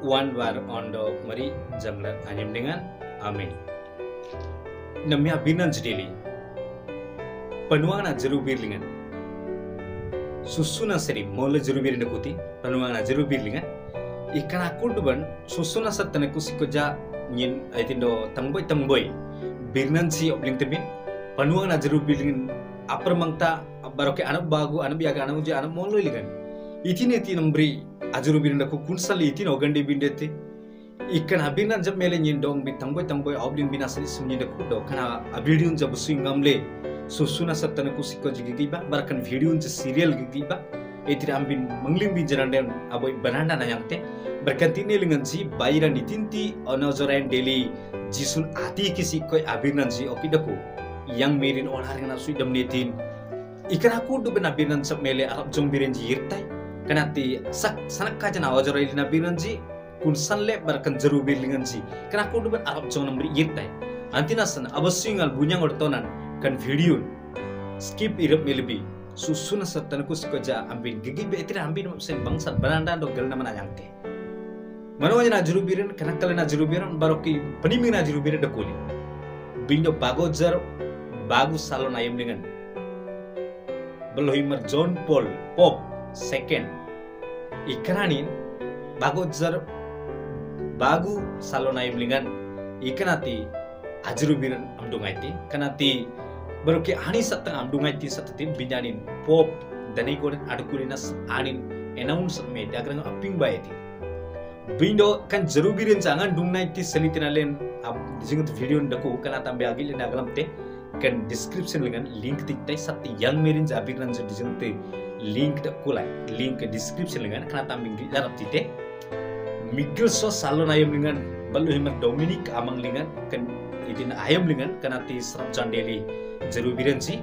One war ondo mari jamla anyam dengan amin. Namya binan jedeli. Panuang na jeru birlingan. Susuna seri mola jeru birin kuti. Panuang na jeru birlingan. Ikan aku duban susuna satana kusiko ja nyin aitindo tamboy. Birnan si obling tebin. Panuang na jeru birlingan. Apar mangta baroke anak bagu anak biaga anak uja anak molo iligan. Itine ti nambri ajuru birin ku kunsal itin ogande bindete. Ikan habinan jab mele nyin dong bi tamboy obling binasali sumnyi de kudo kana abidiun jab suingamle. Susuna satana kusiko jigiba barakan video je serial gigiba. Itira ambin manglim bin jaranden aboy bananda na yangte. Berkantine lingan ji bairan itinti onozoran daily jisun ati kisi koi abinan ji okidaku. Yang merin olaring na sui damnetin. Ikan aku du benabinan sab mele arab jong biren ji yirtai. Kanati sanak kajan awajorai lina biren ji kun sanle barkan jeru birlingan ji. Kan aku du ben arab jong nambri yirtai. Antina san abasingal bunyang ortonan kan video skip irap melebi. Susuna satana kusikoja ambin gigi be itira ambin sen bangsat bananda do galna mana yangte. Manawanya na jeru biren kanakale na jeru biren baroki peniming na jeru biren dakuli. Bindo bagojar bagus salon ayam dengan Belohimer John Paul Pope II ikananin bagojar bagu salon ayam dengan ikanati ajru biran amdungaiti kanati baroki ani satang amdungaiti satatin binyanin Pope danai goren adukulinas anin announce made agar apping baiti bindo kan jeru biran jangan dungnaiti selitinalen jingat video ndaku kana tambe agil na galamte kan description dengan link tiktai sati yang merin jabir nan jadi jente link dak kulai link description dengan kana tambing di darap tite Miguel so salon ayam dengan balu himar Dominic amang dengan kan idin ayam dengan kana ti serap jandeli jeru birensi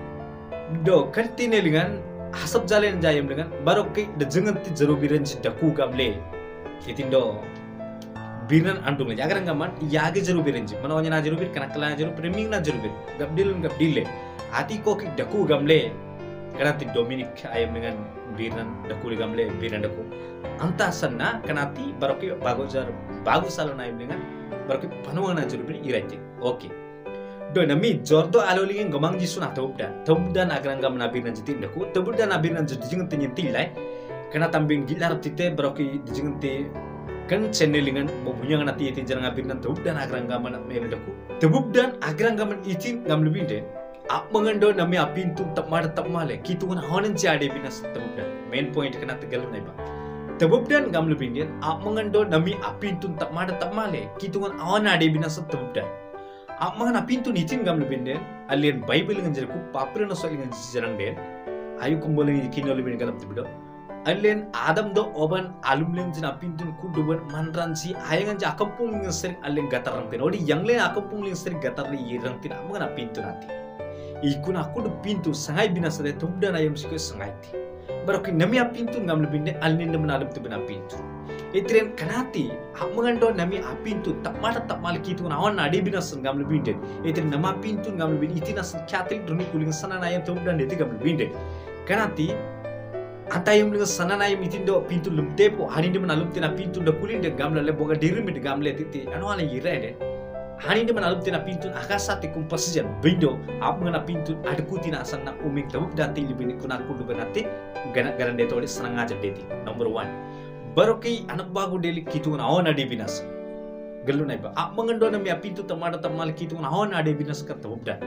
do kartine dengan hasab jalen jayam dengan barokai de jengat ti jeru birensi daku gamle idin do biran andung aja agar ngaman yage jeru birenji manawanya na jeru bir kana kala jeru preming na jeru bir gabdile ati ko ki daku gamle kana ti Dominic ayam dengan biran daku gamle biran daku anta sanna kana ti baroki bagus salon ayam dengan baroki panuang na jeru bir iraje oke do nami jordo alolingin gomang jisu na tobdan agar ngam na biran jitin daku tobdan na biran jijing tinyin tilai kana tambing gilar tite baroki dijing ti kan channelingan bobunya ngana ti jarang abin nan tebub dan agrang gaman mele daku tebub dan agrang gaman itin ngam lebinde ap mangando nami apin tu tap male kitu ngana honen jade binas tebub dan main point kana tegal nai ba tebub dan ngam lebinde ap mangando nami apin tu tap male kitu ngana on ade binas tebub dan ap mangan apin tu itin ngam lebinde alien bible ngan jerku papre no so ngan jarang den ayu kumbolengi kinol lebinde galam tebdo Alien Adam do oban alumlen jina pintun kuduban manransi ayangan ja akampung sering alien gatarang tin odi yang len akampung sering gatar li yirang tin amana pintu nanti ikun aku do pintu sangai binasa de tubdan ayam sikoi sangai ti baroki nami a pintu ngam lebinde alnin de menalum tu bena pintu itren kanati amangan do nami a pintu tak mal kitu na on adi binasa ngam lebinde itren nama pintu ngam lebinde itinas kyatil druni kuling sana ayam tubdan de ngam lebinde kanati Antayam dengan sanana ayam itindo pintu lumtepo hani de manalum tina pintu da kulin de gamla le boga dirim de gamle titi anu ala yirede hani de manalum tina pintu akasa ti kumpasijan bindo ap ngana pintu adku tina sanna uming tabuk dati libini kuna kudu benati garan de tole sanang aja deti number 1 baroki anak bagu deli kitu na ona de binas gelu nai ba ap mangando na mi pintu tamada tamal kitu na ona de binas ka tabuk dan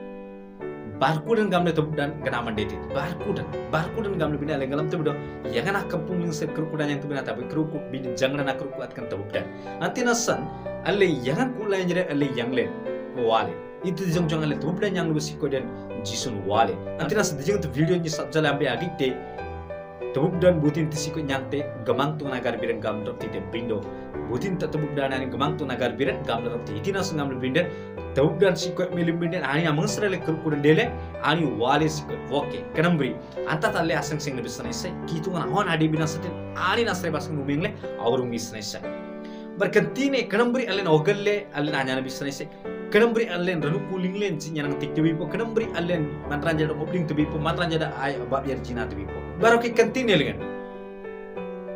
barkudan gamle tebdan ganaman detit barkudan gamle bina le galam tebdo yangan akampung ling se krukudan yang tebina tapi krukuk bin jangan na krukuk atkan tebdan antina san alle yangan kula njere alle yangle wale itu jong alle tebdan yang lu sikoden jisun wale antina san dijeng tu video ni sabjala ambe agite tebdan butin tisiko nyante gamang tu nagar biren gam dot tite bindo butin ta tebdan ani gamang tu nagar biren gam dot tite itina san gamle binden tebdan sikoi milim binden ani amang srale krukudan dele ani wale sikoi oke kanambri anta talle asang sing lebih senai kitu ngana hon adi bina satin ani nasre basang mumingle awrung misnai sai berkentine kanambri allen ogalle allen anyana bisnai sai kanambri allen ranu kuling len nyang tik tebi po kanambri allen mantranja do obling tebi po mantranja da ay bab yer jina tebi po baroki kantine lengan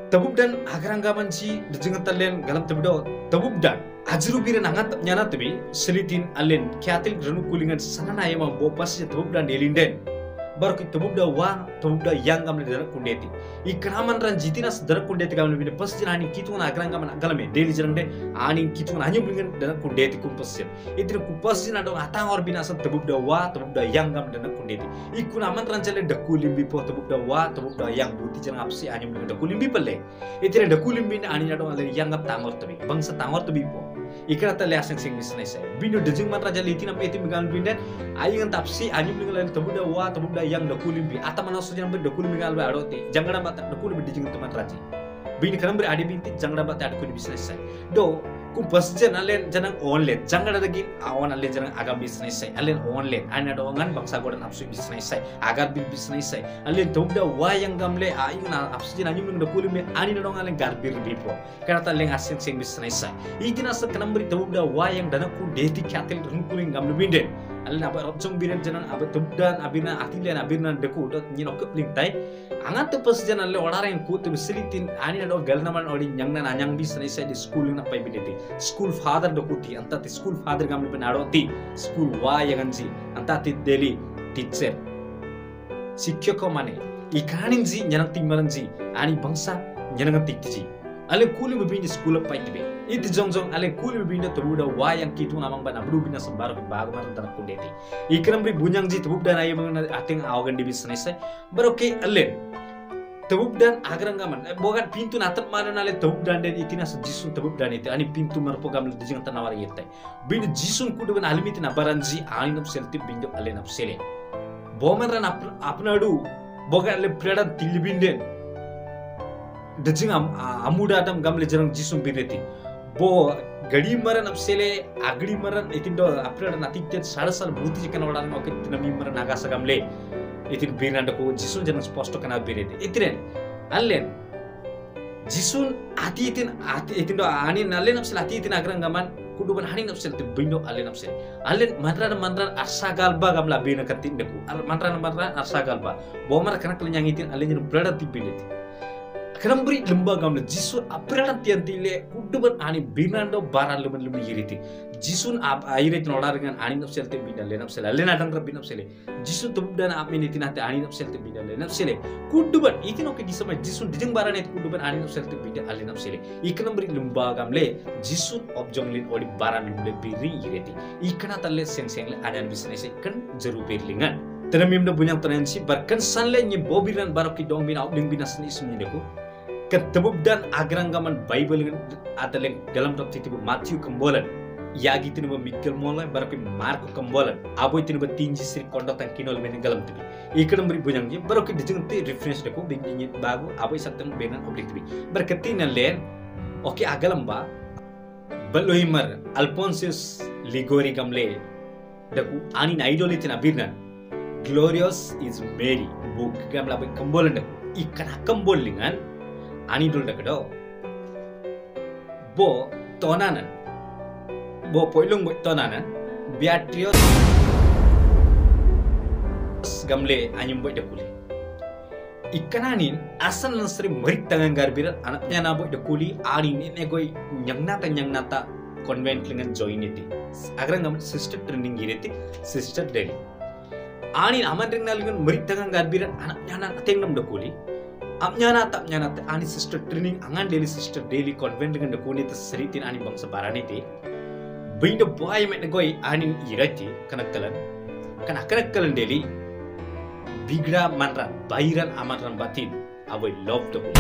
tabubdan agranggaman si dengan talen galam tabido tabubdan ajru biran angat nyana tabi selitin alen kyatil ranu kulingan sanana yama bopas ya tabubdan delinden baru ki tabubda wa tabubda yang gamle dara kundeti ikraman ran jitinas dara kundeti gamle bine pas jina ani kituna agranggaman galame deli jarande ani kituna anyu bilingan dara kundeti kumpas itin kumpas jina do atang or binasa tabubda wa tabubda yang gamle dara kundeti ikuna aman ran jale dakulimbi po tabubda wa tabubda yang buti jana apsi anyu bilingan dakulimbi palle itin dakulimbi ani nado ale yang gap tangor tabi bangsa tangor tabi po ikra ta lesang sing bisnai sai binu dejing man raja litin am etim gal binden ayin tapsi anyu bilingan tabubda wa tabubda yang dakulimbi ata manasu jana be dakulimbi gal ba adote jangada mata dakulimbi dejing teman raji bini kanam ber adi binti jangada mata adkuni bisnai sai do ku bas jana len janang online jangada dagi awan alen janang agam bisnai sai alen online ana do ngan bangsa godan apsu bisnai sai agar bil bisnai sai alen tabubda wa yang gamle ayin apsu jana anyu bilingan dakulimbi ani do alen garbir bipo kana ta len asin sing bisnai sai itina sa kanam ber tabubda wa yang dana ku deti kyatel runkuling gamle binden alen aba robjong biren janan aba tabubdan abina atilen abina deku dot nyino kepling tai angat tepas jana le oraren ku te selitin ani do galnaman odi nyangna anyang bisnai sai di school na pai bideti school father do kuti anta ti school father gamle ben adoti school wa yaganji anta ti deli teacher शिक्षक माने इकानिन जी जनक तिमरन जी ani bangsa nyanang tikti ale kuli bibini school paitbe it jongjong ale kuli bibini tubuda wayang kitu namang bana bru bina sembar bag mar tan kundeti ikram bi bunyang ji tubda na yemang ating awagan di business baroke ale tubdan agrangaman bogan pintu natat maran ale tubdan den itina jisun tubdan itu ani pintu mar pogam le dijang tanawar yette bin jisun kudu ban alimiti na baranji ani nam selti bindo ale nam sele boman ran apnadu bogan le predan tilbinden dejing amuda adam gamle jarang jisum bireti bo gadi maran apsele agdi maran itindo aprada natikte sarasal buti jikana odan oke tinami maran agasa gamle itin biranda ko jisun jarang sposto kana bireti itiren allen jisun ati itindo ani nallen apsel ati itin agrang gaman kuduban hani napsel te bindo allen napsel allen mandran arsa galba gamla bina katin deku mandran arsa galba bo mar kana klenyang itin allen jenu brada tibineti Kenambri lemba gamle jisun aperan tiantile kuduban ani binando baran lemen yiriti jisun aire tinodar dengan ani napselte bidale napsele lena dangra binapsele jisun tubdan amini tinate ani napselte bidale napsele kuduban itino ke disama jisun dijeng baran et kuduban ani napselte bidale napsele ikenambri lemba gamle jisun objonglin odi baran lemle biri yiriti ikana talle seng adan bisnes kan jeru berlingan tenamim da bunyang tenansi barkan sanle nyi bobiran baroki dong bina obling binas ni ismi deku ketebubdan agranggaman Bible adalah dalam dok titibu Matthew kembolan yagi tinu Mikkel mola barapi Marko kembolan aboy tinu tinji sri kondok tan kinol men galam tibi ikadam beri bujang je baroki dijeng ti reference deku bingin bagu aboy saktam benan oblik tibi berketina len oke agalam ba Balohimar Alphonsus Ligori gamle deku anin idol itin abirnan Glorious is Mary book gamla boy kembolan deku ikana kembolingan ani dul dakado bo tonanan bo poilung bo tonanan Beatrice gamle anyum boy dakuli ikananin asan nasri merik tangan garbira anaknya na boy dakuli ani ne goy nyangnata convent lengan join iti agar ngam sister training gireti sister Delhi ani aman ring nalingan merik tangan garbira anaknya na tengnam dakuli Apnyana ani sister training angan daily convent dengan dekuni terseritin ani bangsa barani ti bindo boy met negoi ani irati kanakalan daily bigra manran bairan amanran batin aboy love to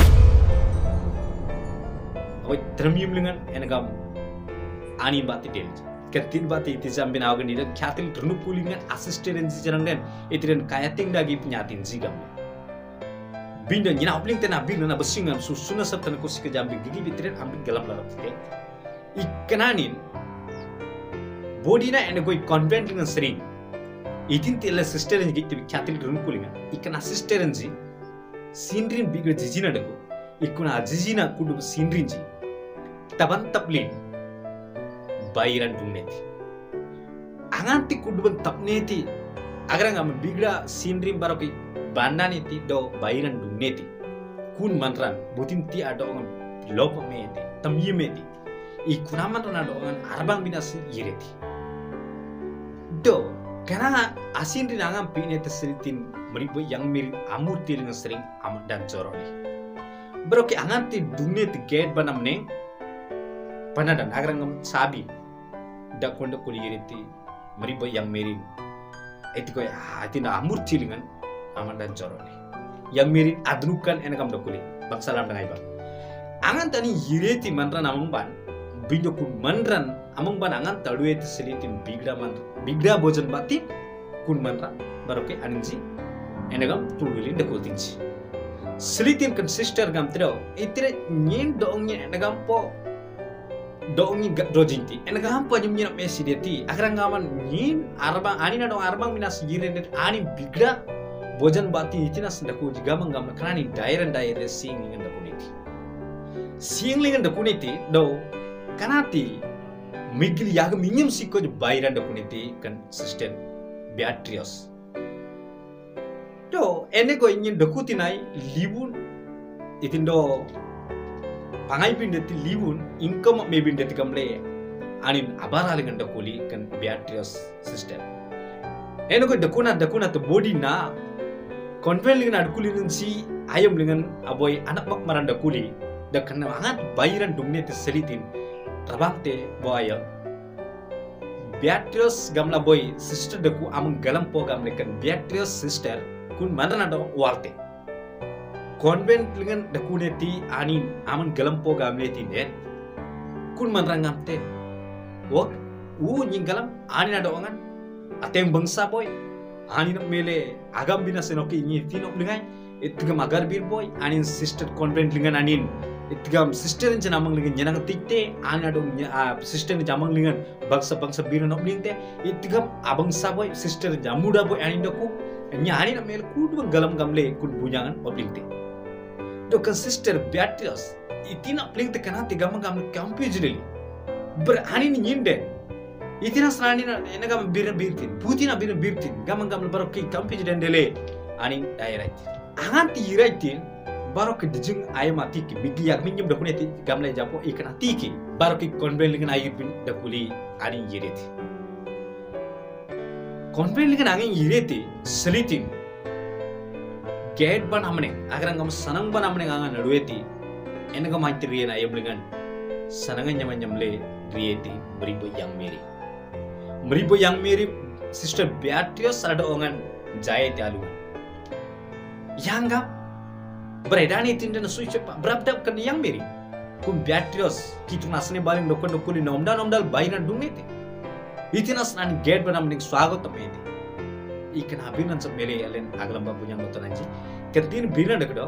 aboy termium lengan enagam ani bati del ketin bati iti jambin awgan dida kyatil drunu kulingan assistant engineer den itiren kayating dagi penyatin zigam Binda nyina obling tena binda na basingan susuna sabtan ko sika jambi gigi bitren ambing galam larap te ikananin bodina ene goi convent ngan sering itin tela sister ngi tibi kyatil run kulinga ikana sister nji sinrin bigra jijina dako ikuna jijina kudu sinrin ji taban taplin bairan duneti anganti kudu tapneti agar ngam bigra sinrin baroki Bandani ti do bairan duneti kun manran butin ti ada orang lopa meti tamye meti ikunaman ran ada orang arbang binas yireti do karena asin rin angam pine tesritin meribu yang mirip amur tiling sering amat dan coroni beroke angan ti dunia ti gate banam neng panadan agrangam sabi dak konda kuli yireti meribu yang mirip itu kaya hati na amur tilingan amat dan coroni yang mirip adnukan enakam dokuli bang salam dengan ibang angan tani yireti manran amang ban bindo kun manran amang ban angan taluet selitin bigda bojan bati kun manran baroke aninji enagam tululin dekultinci selitin kan sister gam tro itire nyen doongnya enagam po doongi dojinti enagam po nyumnya mesi deti akrang ngaman nyen arbang ani na dong arbang minas yirene ani bigda bojan bati itina sendaku juga menggam kanani daerah singlingan dakuniti do kanati migil yag minyum sikko bayran dakuniti kan sister Beatrice do ene go ingin dakuti nai libun itindo pangai pindeti libun income me bindeti kamle anin abara lengan dakuli kan Beatrice sister ene go dakuna to body na konven lengan adkuli si ayam lengan aboy anak mak maranda kuli da kana angat bayran dumne te selitin rabakte boya Beatrice gamla boy sister daku amang galam po gamle kan Beatrice sister kun manana do warte konven lengan dakune ti anin amang galam po gamle ti ne kun manrangamte wok nying galam anin do angan ateng bangsa boy anin mele agam bina senoki ni tinok lingai itgam agar bir boy anin sister convent lingan anin itgam sister en janamang lingan nyanang tikte anado sister en jamang lingan bangsa bir nok lingte itgam abang sa boy sister jamuda boy anin doku nya anin mele kudu galam gamle kun bunyangan oblingte dokan sister Beatrice itina lingte kana tigam gamle compujili ber anin nyinde itina srani na enagam birtin putina birtin gamang gamle barokki campiji dendele anin daerah anganti iraitin barok dijing ayamati ki bidiyak minyum dakuneti gamle japo ikana tiki barok konven lingan ayipin dakuli anin yireti konven lingan angin yireti selitin gate ban amne agrangam sanang ban amne angan nadueti enagam anti riena ayam lingan sanangan nyamanyamle rieti meribo yang meri sister Beatrice ada ongan jayeti aluan yanga beredani tinda na suiche brabda kan yang meri kun Beatrice kitu nasne balin dokuli nomdal bayina dumete itina snan gate banam ning swagat tameti ikan habinan sa mele alen aglamba bunyang gotananji ketin bina dekdo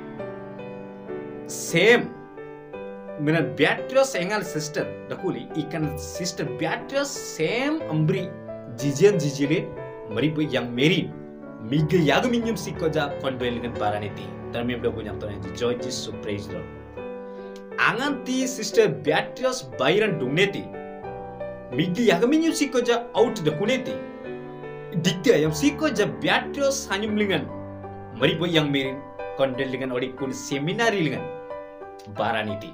same mina Beatrice engal sister dakuli ikan sister Beatrice same ambri jijile maripo yang meri Miguel yago minyum sikoja konvelingan baraniti termem do bunyam to nanti joy Jesus praise Lord anganti sister Beatrice bayran dungneti Miguel yago minyum sikoja out the kuneti dikte ayam sikoja Beatrice hanyum lingan maribo yang merin konvelingan odi kun seminari lingan baraniti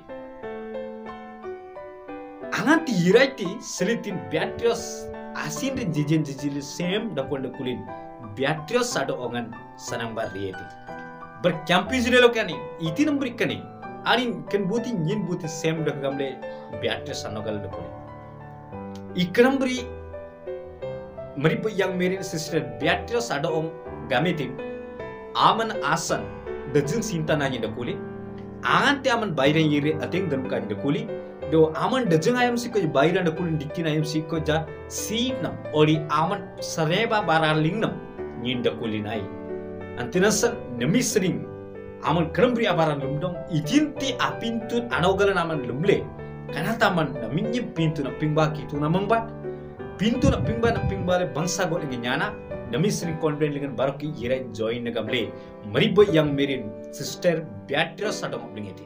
anganti yiraiti selitin Beatrice asin den jijil same da konda kulin Beatrice ada ongan sanang barrieti bercampus relo kani iti nombri kani ani kan buti nyin buti sem dak gamle Beatrice anogal dokole iknambri maripo yang merin sister Beatrice ada om gametin aman asan dajun sinta nanya dokole angan te aman bayran yire ateng dan kan dokole do aman dajung ayam siko bayran dokole dikkin ayam siko ja sinam ori aman sareba baralingnam nyinda kulinai antinasan nemisring aman krembri abaran lumdong itinti apintun anogalan aman lumle kanata man naminye pintu na pingba kitu na mangbat pintu na pingba le bangsa go lagi nyana nemisring konven lingan baroki yira join na gamle maribo yang merin sister Beatrice sadam oblingeti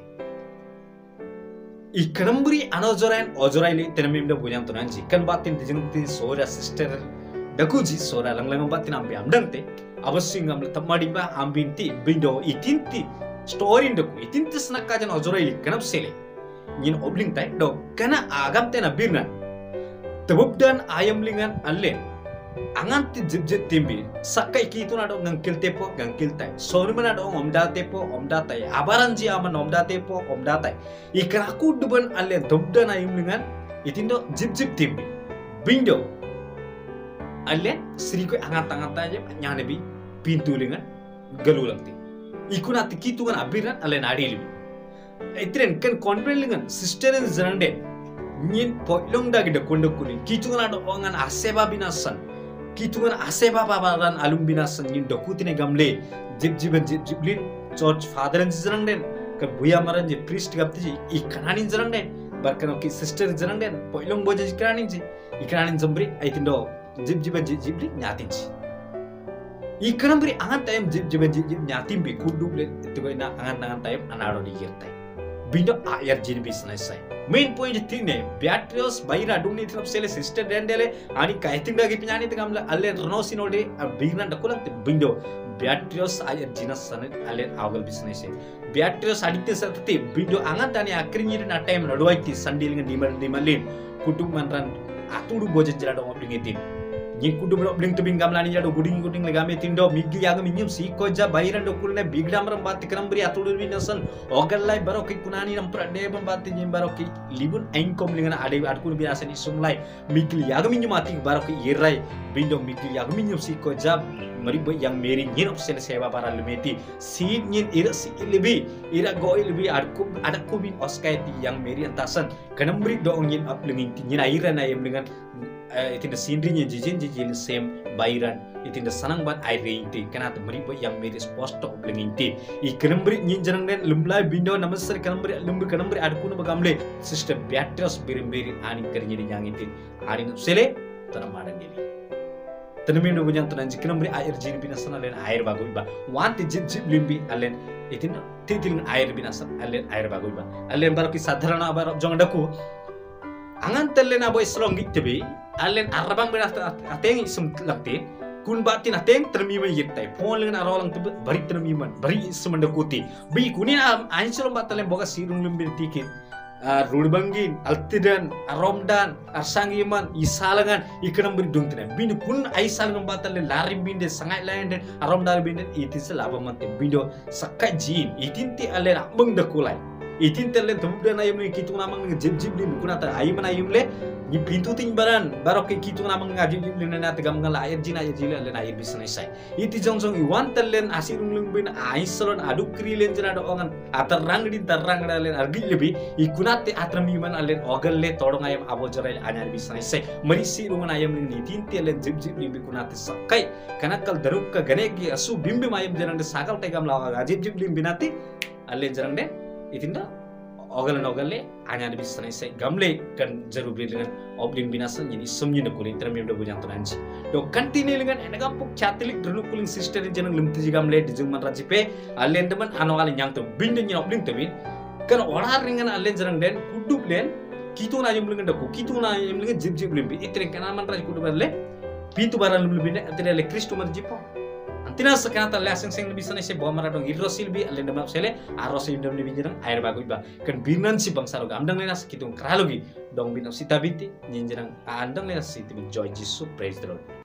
ikrembri ojoraile tenamimda bunyam tonanji kan batin dijengti sora sister dakuji sora lang batin ambi amdante abasing amle tamadi ba ambinti bindo itinti story ndak itin tis nak kajan ojorai kanap sele nyin obling tai do kana agam tena birna tabubdan ayam lingan allen angan ti jibjit timbi sakai ki tu nado ngangkil tepo ngangkil tai sonu mana do omda tepo omda tai abaranji aman omda tepo omda tai ikra ku duban allen tabubdan ayam lingan itindo jibjit timbi bindo allen sri ko angat aja nyane bi pintu lingan galu lagti ikuna ti ki tu kan abiran allen adili itren kan confident lingan sister in zande nyin poilong da gida kondo kuni kitungan ado ongan aseba binasan kitungan aseba babaran alum binasan nyin dokutine gamle jiblin church father in zande kan buya maran je priest gapti ji ikananin zande barkan ki sister zande poilong boje ikananin ji ikananin zambri aitindo jibli nyatin ji ikanam beri angan tayam jib nyatim bi kudu le itu na angan tayam anaro di yertai bindo ayar jin business sai main point thing ne Beatrice bayra dung ni thrap sele sister dendele ani kaiting dagi pinyani tegamla alle ronosi node bigna dakulang te bindo Beatrice ayar jinas sanet alle agal business sai Beatrice adite satati bindo angan tani akrinyi na time rodwaiti sandilinga dimalin kutum manran atudu boje jira do oblingitin nyin kudu bro bling tubing gamlani jado guding legame tindo migi yaga minyum si koja bairan do kulne bigdamram bat tikram bri atudu binasan ogallai baroki kunani nampra debam bat nyim baroki libun ainkom lingana ade atkun binasan isumlai migi yaga minyum ati baroki yerai bindo migi yaga minyum si koja maribo yang meri nyin opsel sewa para lemeti si nyin ira si libi ira go libi adku bin oskaiti yang meri antasan kanambri do nyin up lingi nyin aira na yem dengan itinda sindrinya jijin same bairan itinda sanang ban aire inti kanat meribo yang meri sposto blinginti I kanambri nyin janang den lumblai bindo namasar kanambri adku no bagamle sister Beatrice birim ani karnyi yang inti ani sele tanam madandili tanamindo bunyang tanan jikinambri air jin binasan alen air bagoy ba wanti jib limbi alen itin titil air binasan alen air bagoy ba alen baroki sadharana bar jongdaku angan tellen abo islong gitbe alen arabang binasta ateng isum lakte kun batin ateng termima yirtai phone lengan arolang tebe bari termiman bari isumanda kuti bi kunin ainsulom batalen boga sirung limbir tikin Rudbangin, Altidan, Aromdan, Arsangiman, Isalangan, ikanam berdung tene. Bin kun aisalangan batal larim binde sangat lain dan Aromdan binde itu selaba mante bindo sakai jin itinti alen ameng dakulai. Itin telen tebukdan ayam ni kitung namang jib li kunata ayam le ni pintu ting baran barok kitung namang ngajib li na tegam ngala ayam jin alen ayam bisa nisai. Iti jongsong iwan telen asirung lungbin aisalon aduk krilen jana do ongan atarang di tarang alen argi lebi ikunate atramiman alen ogal le todong ayam abojarai anyar bisa nisai. Merisi rungan ayam ni tinti alen jib li kunate sakai kanakal daruk ka ganegi asu bimbi ayam jana de sakal tegam lawa jib li binati alen jana de itinda ogalle anyar bisa nisai gamle kan jaru beli dengan obling binasan jadi semnya nak kuling termiam do bujang tunanji do continue dengan enagam puk chatilik dulu kuling sister jenang limti gamle di jungman rajipe alen teman anwal yang tu bindu nyi obling temin kan orar dengan alen jenang den kudup len kitu na yum lengan daku kitu na yum lengan jib limbi itren kan man raj kudu barle pintu baran limbi ne atire le kristo marjipo Tina sekarang lesson sing lebih sana sih bawa maradong irosil bi alenda map sele arosil indom lebih jerang air bagus ba kan binan si bangsa lo amdang lena sekitung keralogi dong binam si tabiti nyenjerang andang lena si tibi joy jisu praise the Lord.